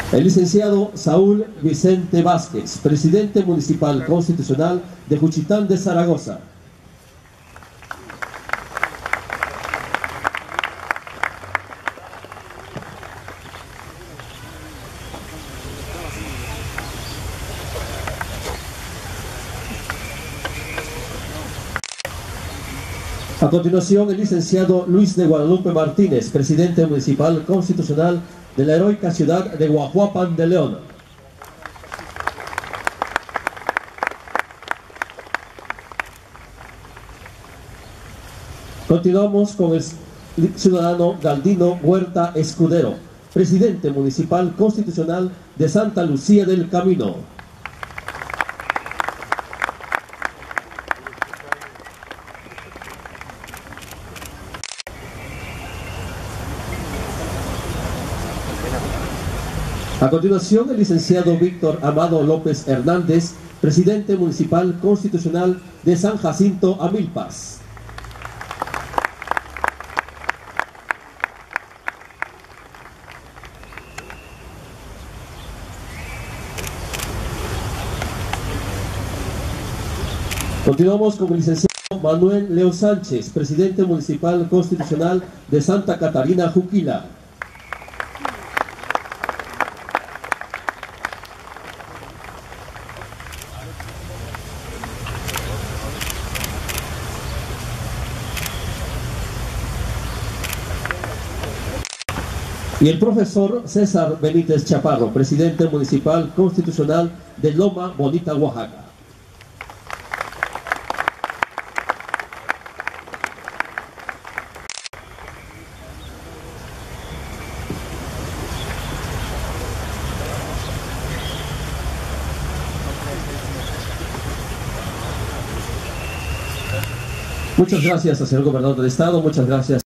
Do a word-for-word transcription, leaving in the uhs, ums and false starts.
El licenciado Saúl Vicente Vázquez, presidente municipal constitucional de Juchitán de Zaragoza. A continuación, el licenciado Luis de Guadalupe Martínez, presidente municipal constitucional de la heroica ciudad de Guajuapan de León. Continuamos con el ciudadano Galdino Huerta Escudero, presidente municipal constitucional de Santa Lucía del Camino. A continuación, el licenciado Víctor Amado López Hernández, presidente municipal constitucional de San Jacinto Amilpas. Continuamos con el licenciado Manuel Leo Sánchez, presidente municipal constitucional de Santa Catarina Juquila. Y el profesor César Benítez Chaparro, presidente municipal constitucional de Loma Bonita, Oaxaca. Muchas gracias al señor gobernador del estado, muchas gracias.